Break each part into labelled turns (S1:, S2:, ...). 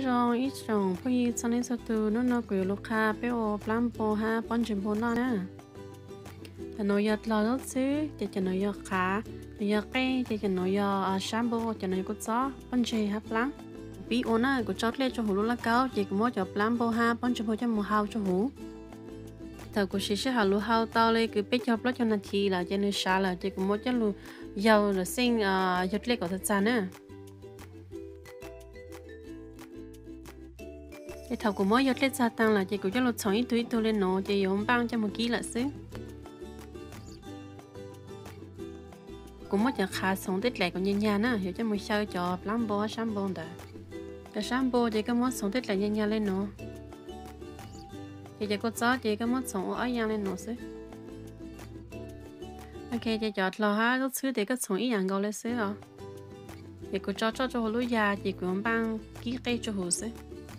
S1: rồi ít rồi bây giờ nên sao từ nó quỷ lúc ha bé ô làm bò ha bón chim bò nó nèแต่หนูอยากรอรถซื้อจะหนูอยากขาหนูอยากแก้จะหนูอยากแชมพูจะหนูอยากกุศลปั้นเชยฮับล้างปีโอน่ะกูจอดเล่จะหูรู้ละเก้าจะกูมั่วจะล้างโบฮาปั้นชมพูจะหมูเฮาจะหูแต่กูเชื่อหาลูเฮาเตาเลยกูไปจอบรถจนนาทีละจะหนูช้าละจะกูมั่วจะลูยาวหรือสิ่งยอดเล็กกว่าทัศน์น่ะจะถากูมั่วยอดเล็กซาตังละจะกูจะลดสองอีตัวเลยเนาะจะยอมบ้างจะเมื่อกี้ละซื้อcũng mất cho khá sống tết lại còn nhanh nhanh á hiểu cho một sao cho làm bò shampoo đó cái shampoo thì cái mất sống tết lại nhanh nhanh lên nó thì có gió thì cái mất sống ở nhanh lên nó xí ok thì cho lò ha lúc xưa thì cái sống ý dạng gọi lên xí rồi thì cô cho hồ lúa già thì cũng bằng ký cây cho hồ xí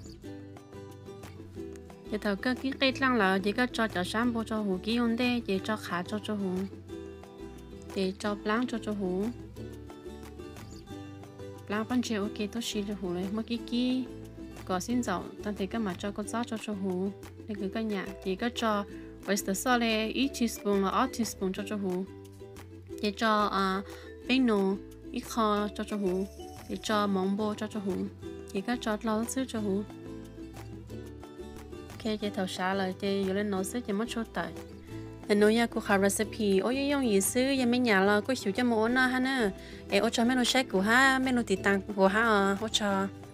S1: thì thầu cái ký cây lăng là thì cái cho shampoo cho hồ ký on đây thì cho khá cho hồ để choล้างcho hũล้างปั้นเชียวโอเคต้องชี้cho hũเลยเมื่อกี้ก่อสิ้นเจ้าตอนที่ก็มาก็ซอสcho hũนี่คือก็เนี่ยที่ก็cho oyster sauce เลย1 teaspoon หรือ2 teaspoon cho hũ để cho bánh nô 1 คอcho hũ để cho mỏng bò cho hũ thìก็cho lâu xíu cho hũ ok thì thầu xả lại thì giờ lên nấu xíu thì mất chốt tại nếu như cô học recipe ôi dùng gì xứ giờ mấy nhà là cô chịu cho món nó ha nè, em ở cho mấy đồ sách của ha mấy đồ tịt tàng của ha ở cho